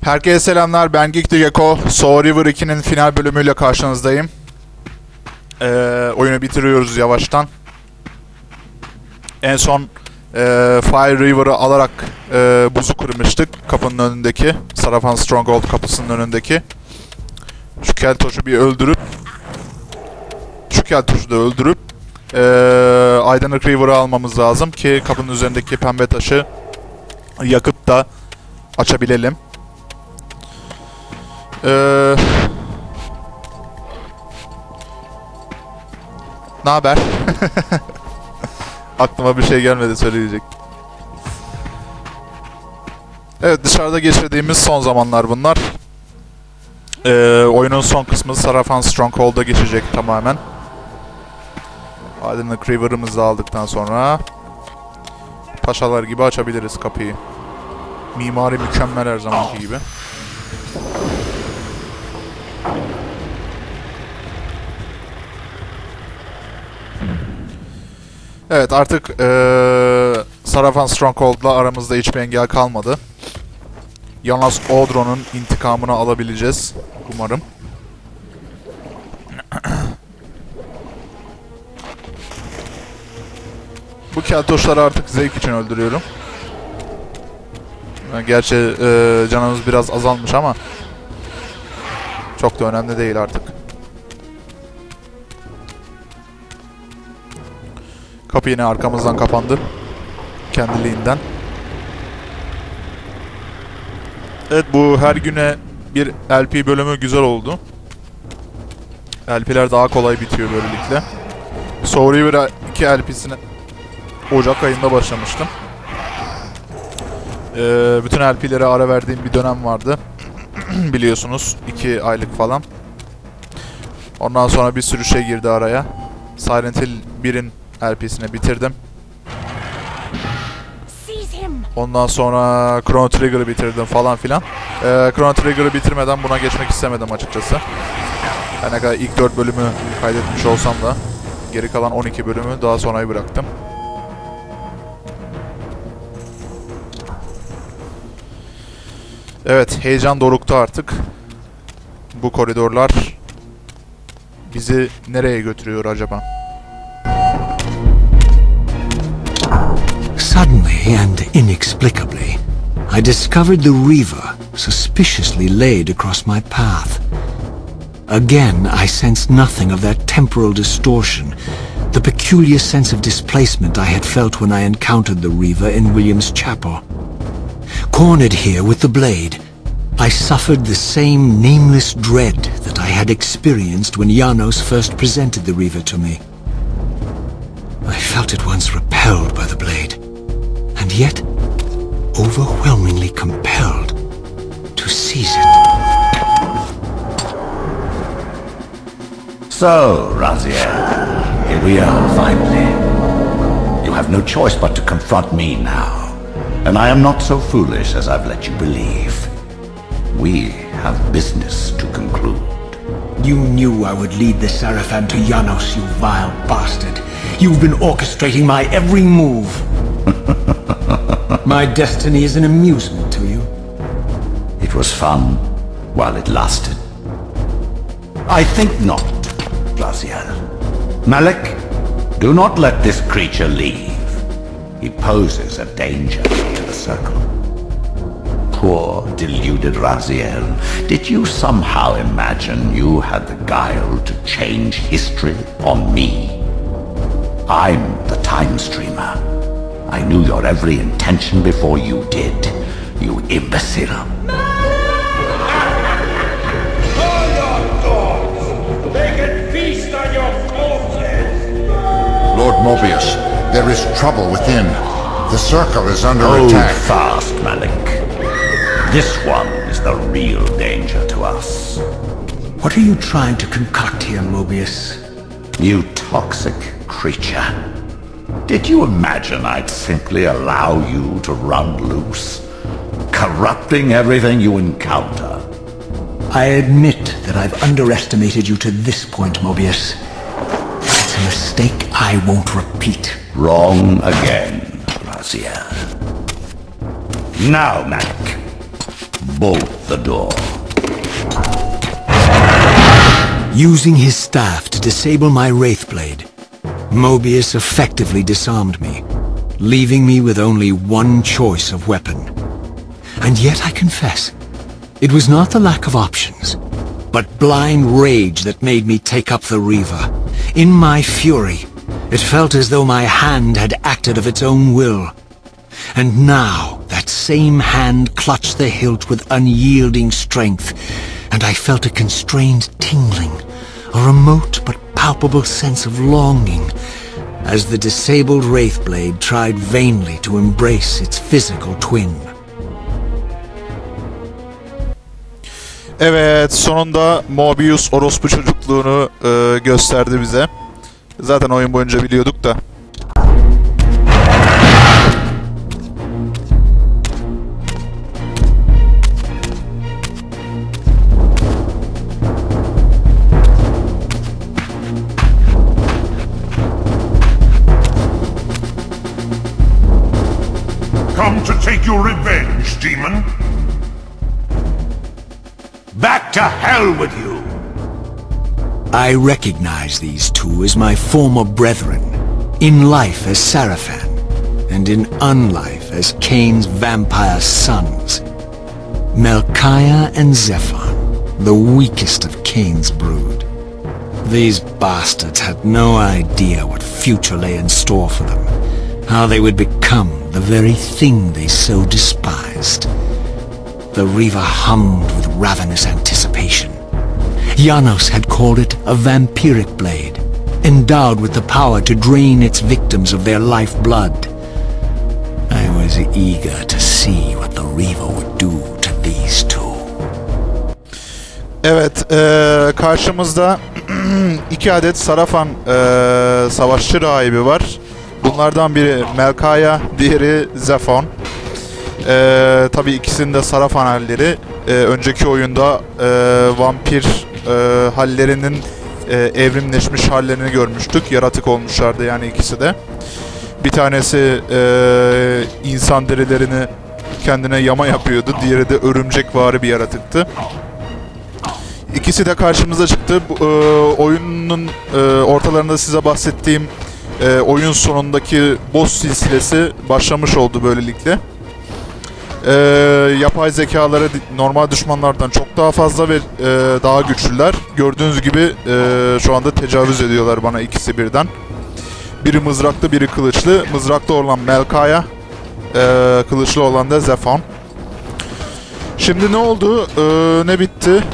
Herkese selamlar, ben Geek the Gecko. Soul River 2'nin final bölümüyle karşınızdayım. Oyunu bitiriyoruz yavaştan. En son Fire River'ı alarak buzu kırmıştık kapının önündeki. Sarafan Stronghold kapısının önündeki. Şu keltoşu bir öldürüp Aydınlık River'ı almamız lazım ki kapının üzerindeki pembe taşı yakıp da açabilelim. Ne haber? Aklıma bir şey gelmedi söyleyecek. Evet, dışarıda geçirdiğimiz son zamanlar bunlar. Oyunun son kısmı Sarafan Stronghold'a geçecek tamamen. Aydınlık River'ımızı da aldıktan sonra paşalar gibi açabiliriz kapıyı. Mimari mükemmel her zamanki gibi. Evet, artık Sarafan Stronghold'la aramızda hiçbir engel kalmadı. Janos Audron'un intikamını alabileceğiz umarım. Bu keltoşları artık zevk için öldürüyorum. Gerçi canımız biraz azalmış ama çok da önemli değil artık. Kapı yine arkamızdan kapandı. Kendiliğinden. Evet, bu her güne bir LP bölümü güzel oldu. LP'ler daha kolay bitiyor böylelikle. Soul River 2 LP'sine Ocak ayında başlamıştım. Bütün LP'lere ara verdiğim bir dönem vardı. Biliyorsunuz 2 aylık falan. Ondan sonra bir sürü şey girdi araya. Silent Hill 1'in LP'sini bitirdim. Ondan sonra Chrono Trigger'ı bitirdim falan filan. Chrono Trigger'ı bitirmeden buna geçmek istemedim açıkçası. Ne kadar ilk 4 bölümü kaydetmiş olsam da geri kalan 12 bölümü daha sonraya bıraktım. Evet, heyecan dorukta artık. Bu koridorlar bizi nereye götürüyor acaba? Suddenly and inexplicably, I discovered the Reaver suspiciously laid across my path. Again, I sensed nothing of that temporal distortion, the peculiar sense of displacement I had felt when I encountered the Reaver in Williams Chapel. Cornered here with the blade, I suffered the same nameless dread that I had experienced when Janos first presented the Reaver to me. I felt at once repelled by the blade, and yet overwhelmingly compelled to seize it. So, Raziel, here we are finally. You have no choice but to confront me now, and I am not so foolish as I've let you believe. We have business to conclude. You knew I would lead the Sarafan to Janos, you vile bastard. You've been orchestrating my every move. My destiny is an amusement to you. It was fun while it lasted. I think not, Raziel. Malik, do not let this creature leave. He poses a danger to the Circle. Poor, deluded Raziel. Did you somehow imagine you had the guile to change history on me? I'm the Time Streamer. I knew your every intention before you did, you imbecile. All your dogs! They can feast on your corpses! Lord Mobius, there is trouble within. The Circle is under Hold attack. fast, Malik. This one is the real danger to us. What are you trying to concoct here, Mobius? You toxic creature. Did you imagine I'd simply allow you to run loose, corrupting everything you encounter? I admit that I've underestimated you to this point, Mobius. It's a mistake I won't repeat. Wrong again, Raziel. Now, Malik, bolt the door. Using his staff to disable my Wraithblade, Mobius effectively disarmed me, leaving me with only one choice of weapon. And yet I confess, it was not the lack of options, but blind rage that made me take up the Reaver. In my fury, it felt as though my hand had acted of its own will. And now, that same hand clutched the hilt with unyielding strength, and I felt a constrained tingling, a remote but palpable sense of longing, as the disabled Wraithblade tried vainly to embrace its physical twin. Evet, sonunda Mobius orospu çocukluğunu gösterdi bize. Zaten oyun boyunca biliyorduk da. Come to take your revenge, demon? Back to hell with you! I recognize these two as my former brethren, in life as Sarafan, and in unlife as Cain's vampire sons. Melchiah and Zephon, the weakest of Cain's brood. These bastards had no idea what future lay in store for them, how they would become the very thing they so despised. The Reaver hummed with ravenous anticipation. Janos had called it a vampiric blade, endowed with the power to drain its victims of their lifeblood. I was eager to see what the Reaver would do to these two. Evet, karşımızda 2 adet Sarafan savaşçı rahibi var. Bunlardan biri Melchiah, diğeri Zephon. Tabii ikisinin de Sarafan halleri. Önceki oyunda vampir hallerinin evrimleşmiş hallerini görmüştük. Yaratık olmuşlardı yani ikisi de. Bir tanesi insan derilerini kendine yama yapıyordu. Diğeri de örümcekvari bir yaratıktı. İkisi de karşımıza çıktı. Oyunun ortalarında size bahsettiğim oyun sonundaki boss silsilesi başlamış oldu böylelikle. Yapay zekaları normal düşmanlardan çok daha fazla ve daha güçlüler. Gördüğünüz gibi şu anda tecavüz ediyorlar bana ikisi birden. Biri mızraklı, biri kılıçlı. Mızraklı olan Melchiah, kılıçlı olan da Zephon. Şimdi ne oldu? Ne bitti?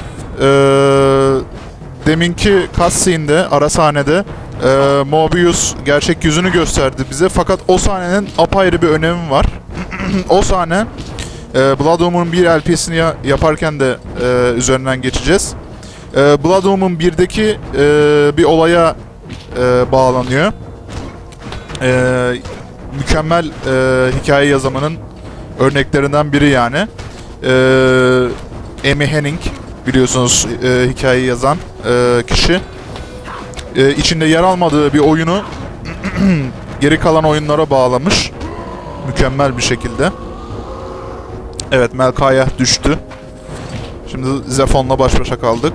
Deminki cutscene'de, ara sahnede Mobius gerçek yüzünü gösterdi bize. Fakat o sahnenin apayrı bir önemi var. O sahne Blood Omen'ın 1 LP'sini yaparken de üzerinden geçeceğiz. Blood Omen 1'deki bir olaya bağlanıyor. Mükemmel hikaye yazımının örneklerinden biri yani. Amy Hennig, biliyorsunuz hikayeyi yazan kişi. İçinde yer almadığı bir oyunu geri kalan oyunlara bağlamış. Mükemmel bir şekilde. Evet, Melchiah düştü. Şimdi Zephon'la baş başa kaldık.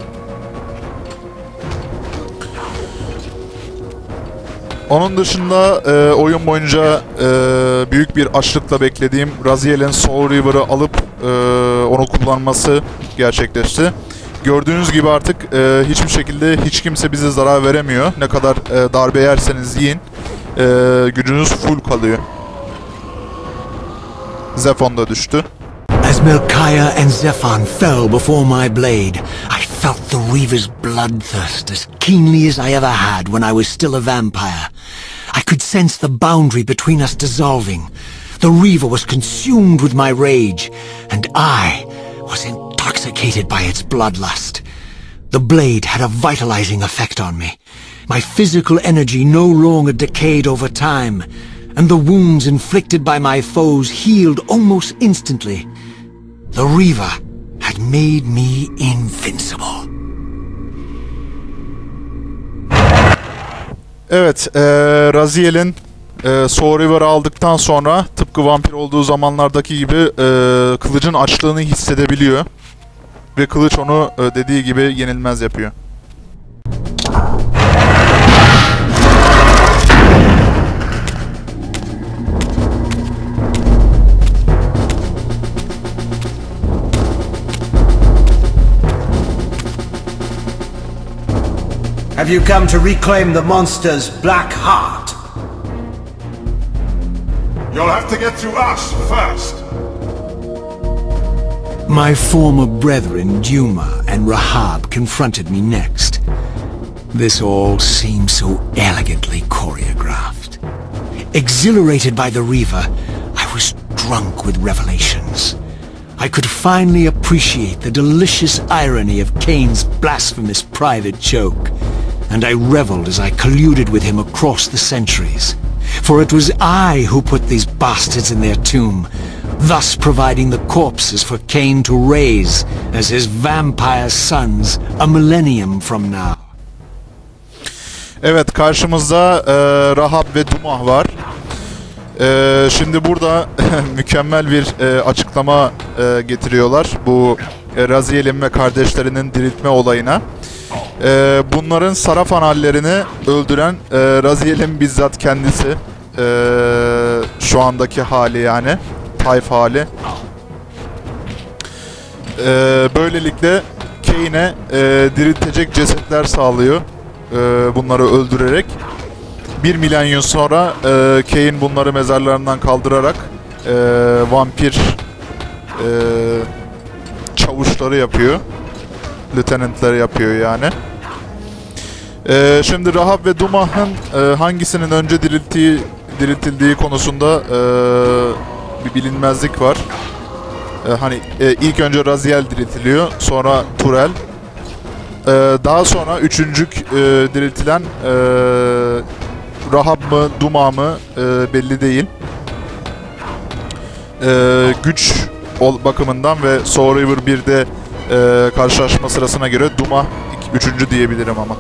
Onun dışında oyun boyunca büyük bir açlıkla beklediğim Raziel'in Soul Reaver'ı alıp onu kullanması gerçekleşti. Gördüğünüz gibi artık hiçbir şekilde hiç kimse bize zarar veremiyor. Ne kadar darbe yerseniz yiyin, gücünüz full kalıyor. Zephon da düştü. As Melchiah and Zephon fell before my blade, I felt the Reaver's bloodthirst as keenly as I ever had when I was still a vampire. I could sense the boundary between us dissolving. The Reaver was consumed with my rage, and I was intoxicated by its bloodlust. The blade had a vitalizing effect on me. My physical energy no longer decayed over time, and the wounds inflicted by my foes healed almost instantly. The Reaver had made me invincible. Evet, Raziel'in Soul Reaver'ı aldıktan sonra tıpkı tıpkı vampir olduğu zamanlardaki gibi kılıcın açlığını hissedebiliyor. Ve kılıç onu dediği gibi yenilmez yapıyor. Have you come to reclaim the monster's black heart? You'll have to get through us first. My former brethren, Duma and Rahab, confronted me next. This all seemed so elegantly choreographed. Exhilarated by the Reaver, I was drunk with revelations. I could finally appreciate the delicious irony of Cain's blasphemous private joke, and I reveled as I colluded with him across the centuries. For it was I who put these bastards in their tomb, thus providing the corpses for Cain to raise as his vampire sons a millennium from now. Evet, karşımızda Rahab ve Duma var. Şimdi burada mükemmel bir açıklama getiriyorlar bu Raziel'in ve kardeşlerinin diriltme olayına. Bunların Sarafan hallerini öldüren Raziel'in bizzat kendisi, şu andaki hali yani, Tayf hali. Böylelikle Cain'e diriltecek cesetler sağlıyor, bunları öldürerek. 1 milenyum sonra Cain bunları mezarlarından kaldırarak vampir çavuşları yapıyor. Lieutenant'ları yapıyor yani. Şimdi Rahab ve Duma'nın hangisinin önce diriltildiği konusunda bir bilinmezlik var. Hani ilk önce Raziel diriltiliyor, sonra Turel. Daha sonra üçüncük diriltilen Rahab mı, Duma mı belli değil. Güç bakımından ve Soul River 1'de karşılaşma sırasına göre Duma üçüncü diyebilirim ama.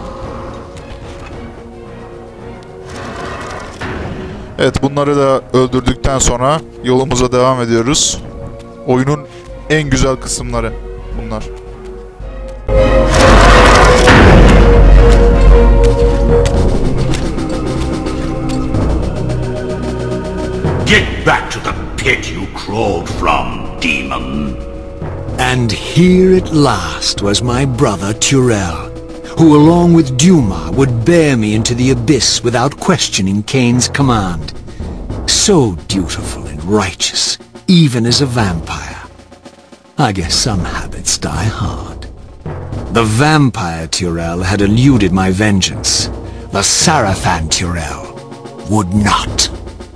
Evet, bunları da öldürdükten sonra yolumuza devam ediyoruz. Oyunun en güzel kısımları bunlar. Get back to the pit you crawled from, demon. And here at last was my brother Turel, who along with Duma would bear me into the abyss without questioning Cain's command. So dutiful and righteous, even as a vampire. I guess some habits die hard. The vampire Turel had eluded my vengeance. The Sarafan Turel would not.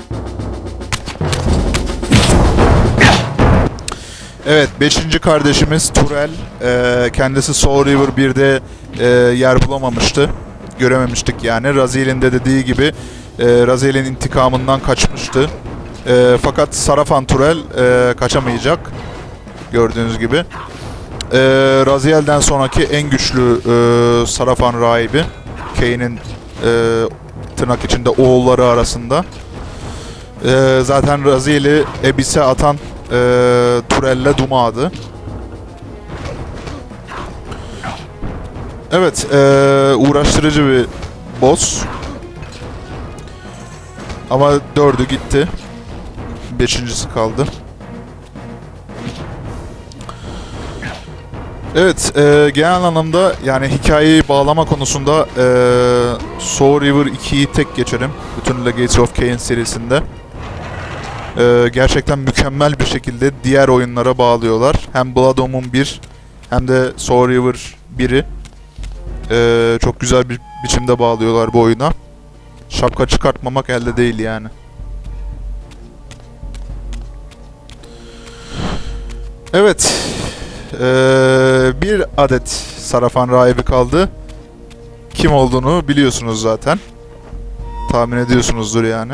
Evet, 5. kardeşimiz Turel, kendisi Soul River 1'de yer bulamamıştı. Görememiştik yani. Raziel'in de dediği gibi Raziel'in intikamından kaçmıştı. Fakat Sarafan Turel kaçamayacak. Gördüğünüz gibi. Raziel'den sonraki en güçlü Sarafan rahibi. Cain'in tırnak içinde oğulları arasında. Zaten Raziel'i Abyss'e atan Turel'le Duma'dı. Evet, uğraştırıcı bir boss. Ama 4'ü gitti. 5.'si kaldı. Evet, genel anlamda yani hikayeyi bağlama konusunda Soul River 2'yi tek geçerim. Bütün Legacy of Kain serisinde. Gerçekten mükemmel bir şekilde diğer oyunlara bağlıyorlar. Hem Blood Omen 1 hem de Soul River 1'i çok güzel bir biçimde bağlıyorlar bu oyuna. Şapka çıkartmamak elde değil yani. Evet. Bir adet Sarafan rahibi kaldı. Kim olduğunu biliyorsunuz zaten. Tahmin ediyorsunuzdur yani.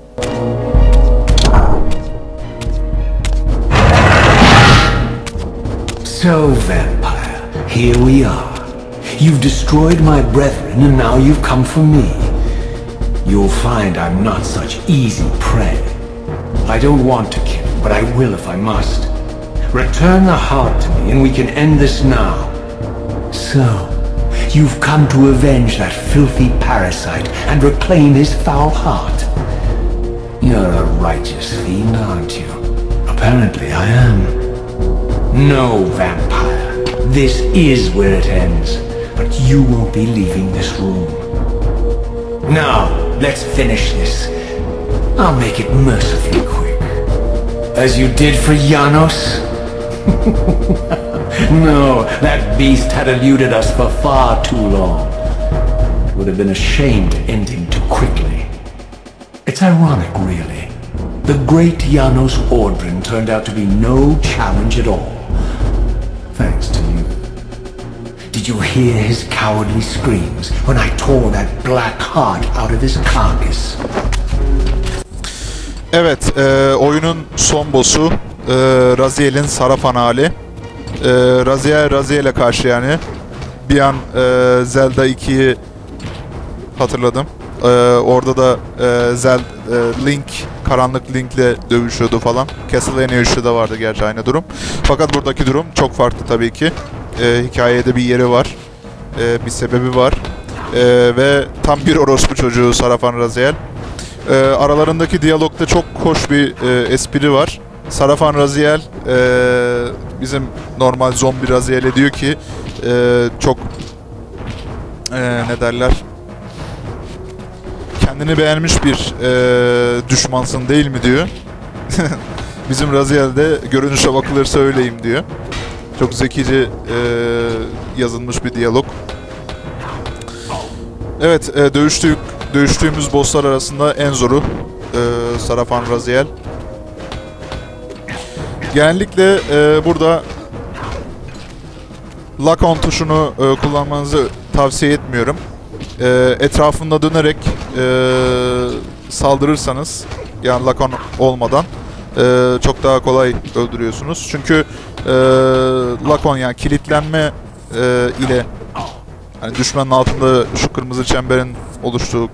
So, vampire, here we are. You've destroyed my brethren, and now you've come for me. You'll find I'm not such easy prey. I don't want to kill him, but I will if I must. Return the heart to me and we can end this now. So, you've come to avenge that filthy parasite and reclaim his foul heart. You're a righteous fiend, aren't you? Apparently I am. No, vampire. This is where it ends. But you won't be leaving this room. Now, let's finish this. I'll make it mercifully quick. As you did for Janos? No, that beast had eluded us for far too long. It would have been a shame to end him too quickly. It's ironic, really. The great Janos Ordrin turned out to be no challenge at all. Thanks to you. Did you hear his cowardly screams when I tore that black heart out of his carcass? Evet, oyunun son boss'u Raziel'in Sarafan hali. Raziel'e karşı yani. Bir an Zelda 2'yi hatırladım. Orada da Link, karanlık Link'le dövüşüyordu falan. Castlevania 3'te de vardı gerçi aynı durum. Fakat buradaki durum çok farklı tabii ki. Hikayede bir yeri var. Bir sebebi var. Ve tam bir orospu çocuğu Sarafan Raziel. Aralarındaki diyalogda çok hoş bir espri var. Sarafan Raziel bizim normal zombi Raziel'e diyor ki çok ne derler, kendini beğenmiş bir düşmansın değil mi diyor. Bizim Raziel de görünüşe bakılırsa öyleyim diyor. Çok zekice yazılmış bir diyalog. Evet, dövüştüğümüz bosslar arasında en zoru Sarafan Raziel. Genellikle burada Lock-on tuşunu kullanmanızı tavsiye etmiyorum. Etrafında dönerek saldırırsanız, yani Lock-on olmadan çok daha kolay öldürüyorsunuz. Çünkü Lock-on, yani kilitlenme ile hani düşmanın altında şu kırmızı çemberin oluştuğu.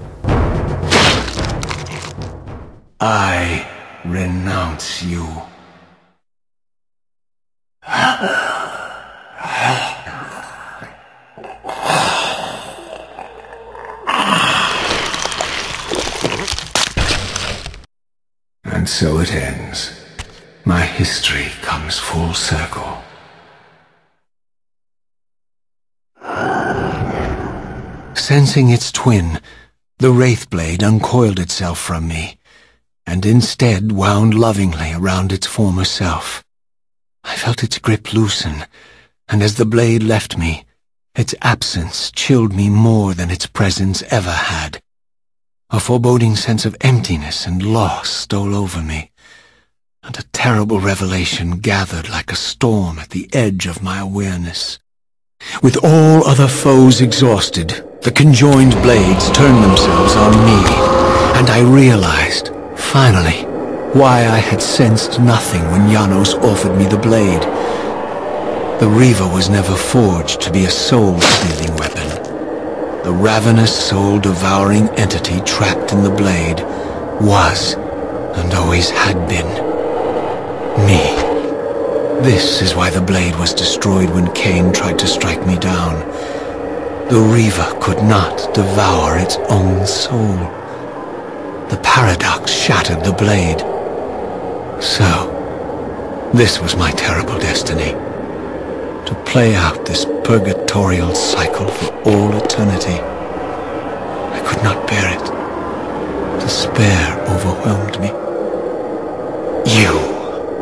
I renounce you. And so it ends. My history comes full circle. Sensing its twin, the Wraithblade uncoiled itself from me, and instead wound lovingly around its former self. I felt its grip loosen, and as the blade left me, its absence chilled me more than its presence ever had. A foreboding sense of emptiness and loss stole over me, and a terrible revelation gathered like a storm at the edge of my awareness. With all other foes exhausted, the conjoined blades turned themselves on me, and I realized, finally, why I had sensed nothing when Janos offered me the blade. The Reaver was never forged to be a soul-stealing weapon. The ravenous, soul-devouring entity trapped in the blade was, and always had been, me. This is why the blade was destroyed when Cain tried to strike me down. The Reaver could not devour its own soul. The paradox shattered the blade. So, this was my terrible destiny. To play out this purgatorial cycle for all eternity. I could not bear it. Despair overwhelmed me. You.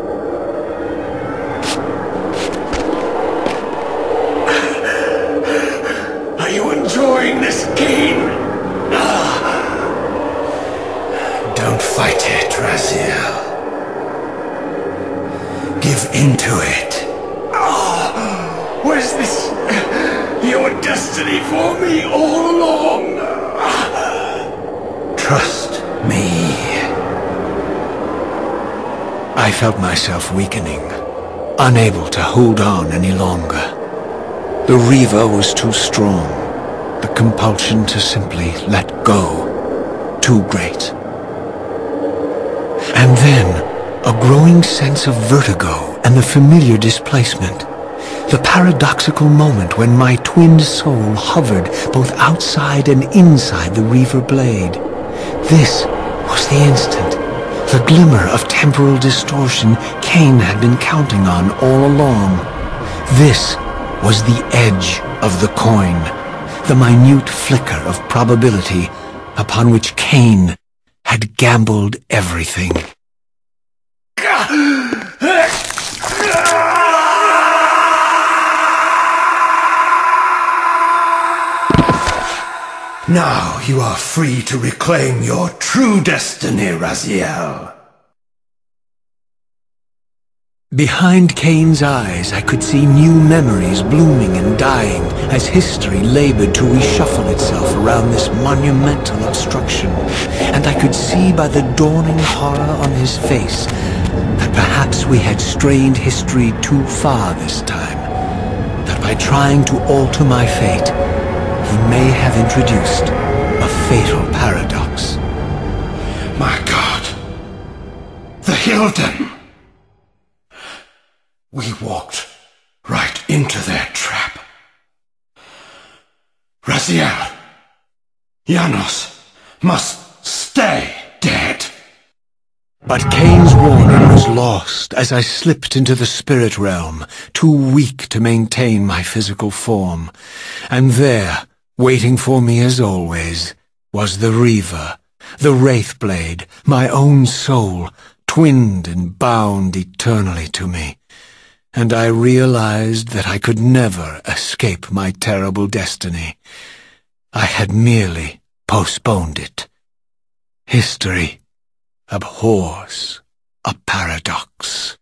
Are you enjoying this game? Don't fight it, Raziel. Give into it. Was this your destiny for me all along? Trust me. I felt myself weakening, unable to hold on any longer. The Reaver was too strong. The compulsion to simply let go, too great. And then, a growing sense of vertigo and the familiar displacement. The paradoxical moment when my twin soul hovered both outside and inside the Reaver blade. This was the instant, the glimmer of temporal distortion Cain had been counting on all along. This was the edge of the coin, the minute flicker of probability upon which Cain had gambled everything. Now you are free to reclaim your true destiny, Raziel. Behind Cain's eyes, I could see new memories blooming and dying as history labored to reshuffle itself around this monumental obstruction. And I could see by the dawning horror on his face that perhaps we had strained history too far this time. That by trying to alter my fate, he may have introduced a fatal paradox. My God. The Hilden. We walked right into their trap. Raziel, Janos must stay dead. But Cain's warning was lost as I slipped into the spirit realm, too weak to maintain my physical form. And there, waiting for me as always, was the Reaver, the Wraithblade, my own soul, twinned and bound eternally to me. And I realized that I could never escape my terrible destiny. I had merely postponed it. History abhors a paradox.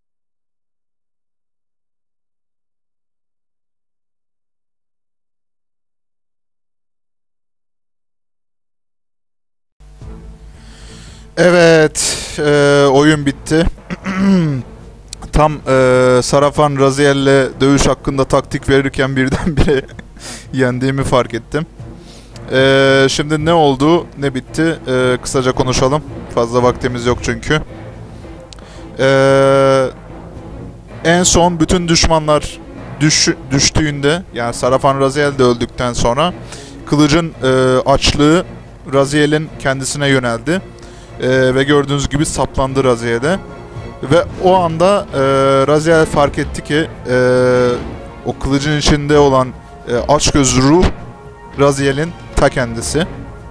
Evet, oyun bitti. Tam Sarafan Raziel'le dövüş hakkında taktik verirken birdenbire yendiğimi fark ettim. Şimdi ne oldu, ne bitti? Kısaca konuşalım. Fazla vaktimiz yok çünkü. En son bütün düşmanlar düştüğünde, yani Sarafan Raziel de öldükten sonra kılıcın açlığı Raziel'in kendisine yöneldi. Ve gördüğünüz gibi saplandı Raziel'e. Ve o anda Raziel fark etti ki o kılıcın içinde olan açgöz ruh Raziel'in ta kendisi.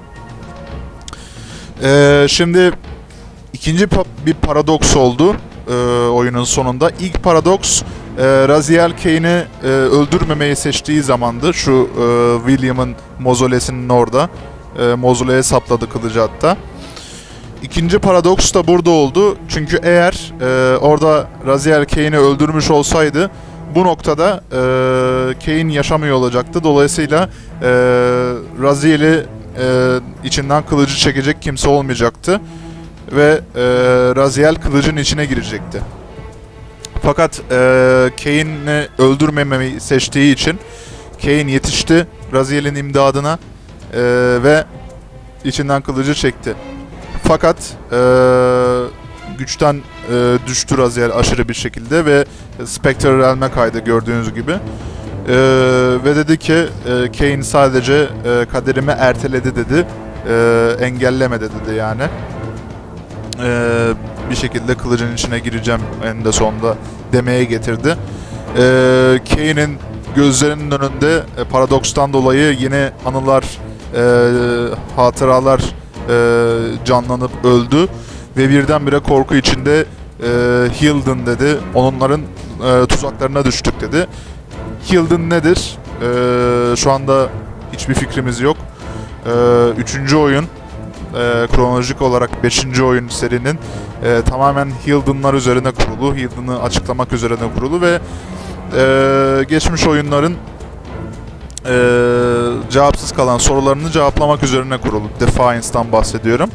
Şimdi ikinci bir paradoks oldu oyunun sonunda. İlk paradoks Raziel Cain'i öldürmemeyi seçtiği zamandı. Şu William'ın mozolesinin orada. Mozoleye sapladı kılıcı hatta. İkinci paradoks da burada oldu. Çünkü eğer orada Raziel Cain'i öldürmüş olsaydı bu noktada Cain yaşamıyor olacaktı. Dolayısıyla Raziel'i içinden kılıcı çekecek kimse olmayacaktı. Ve Raziel kılıcın içine girecekti. Fakat Cain'i öldürmemeyi seçtiği için Cain yetişti Raziel'in imdadına ve içinden kılıcı çekti. Fakat güçten düştü Raziel aşırı bir şekilde ve Spectre Realm'e kaydı gördüğünüz gibi. Ve dedi ki Cain sadece kaderimi erteledi dedi, engellemedi dedi yani. Bir şekilde kılıcın içine gireceğim en de sonunda demeye getirdi. Cain'in gözlerinin önünde paradokstan dolayı yine anılar, hatıralar canlanıp öldü ve birdenbire korku içinde Hilden dedi. Onların tuzaklarına düştük dedi. Hilden nedir? Şu anda hiçbir fikrimiz yok. Üçüncü oyun, kronolojik olarak 5. oyun serinin tamamen Hilden'lar üzerine kurulu, Hilden'ı açıklamak üzerine kurulu ve geçmiş oyunların cevapsız kalan sorularını cevaplamak üzerine kurulu. Defiance'dan bahsediyorum.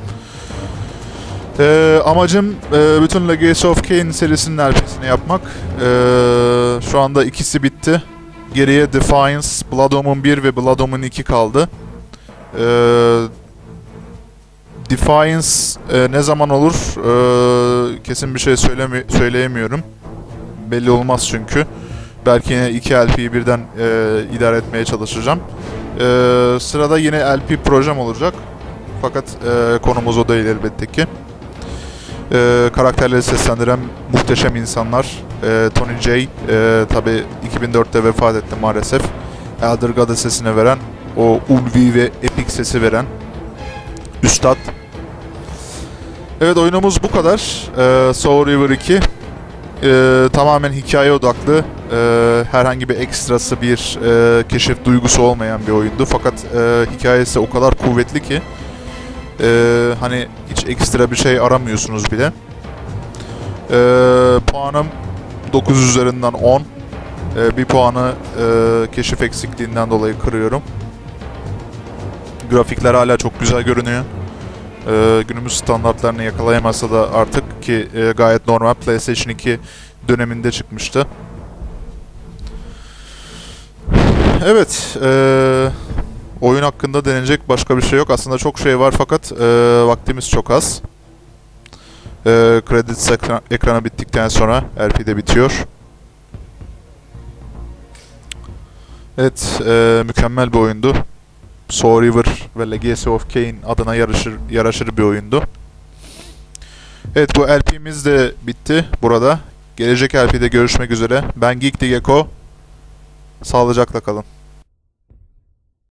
Amacım bütün Legacy of Kain serisinin RP'sini yapmak. Şu anda ikisi bitti. Geriye Defiance, Blood Omen 1 ve Blood Omen 2 kaldı. Defiance ne zaman olur? Kesin bir şey söyleyemiyorum. Belli olmaz çünkü. Belki yine 2 LP'yi birden idare etmeye çalışacağım. Sırada yine LP projem olacak. Fakat konumuz o değil elbette ki. Karakterleri seslendiren muhteşem insanlar. Tony J tabi 2004'te vefat etti maalesef. Elder God sesini veren, o ulvi ve epik sesi veren üstad. Evet, oyunumuz bu kadar. Soul River 2 tamamen hikaye odaklı, herhangi bir ekstrası, bir keşif duygusu olmayan bir oyundu. Fakat hikayesi o kadar kuvvetli ki hani hiç ekstra bir şey aramıyorsunuz bile. Puanım 9 üzerinden 10. Bir puanı keşif eksikliğinden dolayı kırıyorum. Grafikler hala çok güzel görünüyor. Günümüz standartlarını yakalayamasa da artık, ki gayet normal, PlayStation 2 döneminde çıkmıştı. Evet, oyun hakkında denecek başka bir şey yok. Aslında çok şey var fakat vaktimiz çok az. Credits ekranı bittikten sonra RP de bitiyor. Evet, mükemmel bir oyundu. Soul River ve Legacy of Kain adına yaraşır bir oyundu. Evet, bu LP'miz de bitti burada. Gelecek LP'de görüşmek üzere. Ben Geek the Gecko. Sağlıcakla kalın.